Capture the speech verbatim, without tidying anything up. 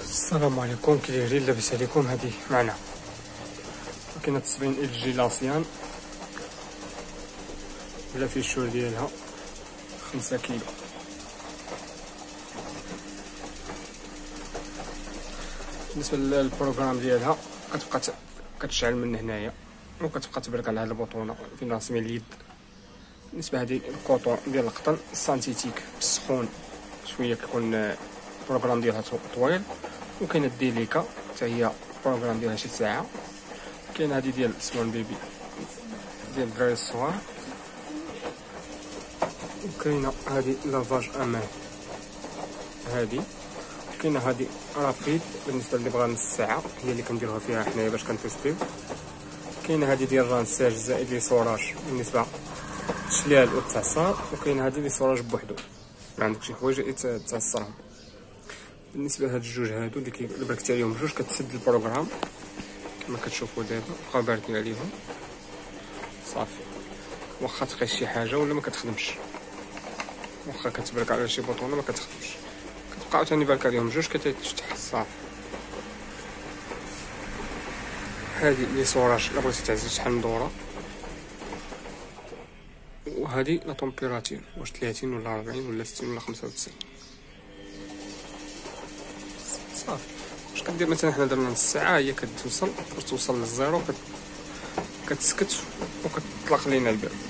السلام عليكم، كي دايرين؟ لاباس عليكم؟ هذه معنا كاينه تصبين ال جي لاسيان بلا فيشور ديالها خمسة كيلو. بالنسبه للبروغرام ديالها كتبقى كتشعل من هنايا وكتبقى تبرك على هاد البطونه فين راسمين اليد. بالنسبه هذه الكوطون ديال القطن سانتيتيك بالسخون شويه كيكون البروغرام ديالها طويل. وكاينه الديليكا حتى هي البروغرام ديالها شي ساعه. كاينه هذه ديال سمول بيبي ديال الدراري الصغار. وكاينه هذه لافاج امان هذه. كاينه هذه رابيد بالنسبه اللي بغا نص ساعه، هي اللي كنديروها فيها حنايا باش كنتيستيو. كاينه هذه ديال رانساج زائد لي سوراج بالنسبه للشلال والتعصار. وكاينه هذه لي سوراج بوحدو، ما عندك شي حوايج تعصرهم. بالنسبه لهاد الجوج هادو اللي اللي بركت عليهم بجوج كتسد البروغرام كما كتشوفوا دابا، بقاو باردين عليهم صافي. واخا تقيس شي حاجه ولا ما كتخدمش، واخا كتبرك على شي بوطونه ما كتخدمش، كتبقى عاوتاني بارك عليهم بجوج كتفتح صافي. هادي لي سوراج الا بغيتي تعزل شحال من دوره. وهادي لا طومبيراتور واش ثلاثين ولا أربعين ولا ستين ولا خمسة وتسعين صافي. واش كدير مثلا حنا درنا نص ساعه، هي كتوصل باش توصل للزيرو كتسكت وكتطلق لينا الباب.